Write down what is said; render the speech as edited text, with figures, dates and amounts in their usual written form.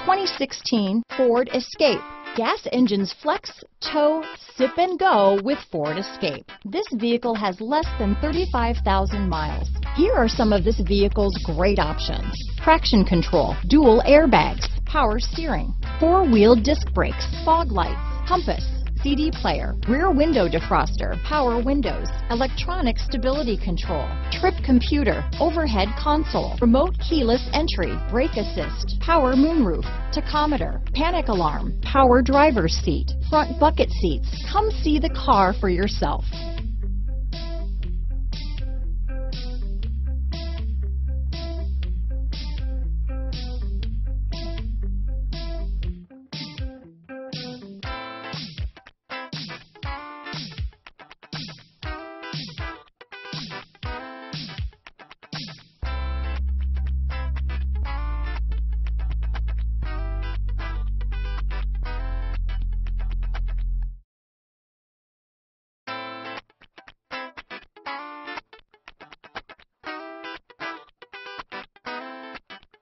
2016 Ford Escape. Gas engines flex, tow, sip and go with Ford Escape. This vehicle has less than 35,000 miles. Here are some of this vehicle's great options: traction control, dual airbags, power steering, four-wheel disc brakes, fog lights, compass, CD player, rear window defroster, power windows, electronic stability control, trip computer, overhead console, remote keyless entry, brake assist, power moonroof, tachometer, panic alarm, power driver's seat, front bucket seats. Come see the car for yourself.